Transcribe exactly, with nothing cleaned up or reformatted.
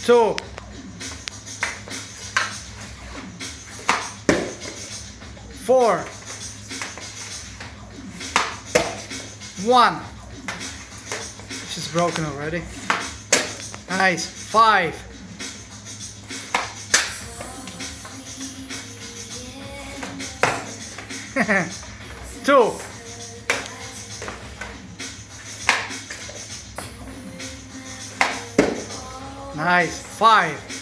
two, four, one. She's broken already. Nice. Five. Two. Nice. Five.